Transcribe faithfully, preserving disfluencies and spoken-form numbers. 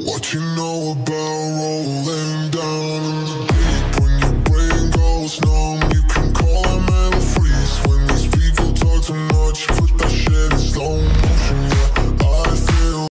What you know about rolling down in the deep? When your brain goes numb, you can call a mental freeze. When these people talk too much, put that shit in stone.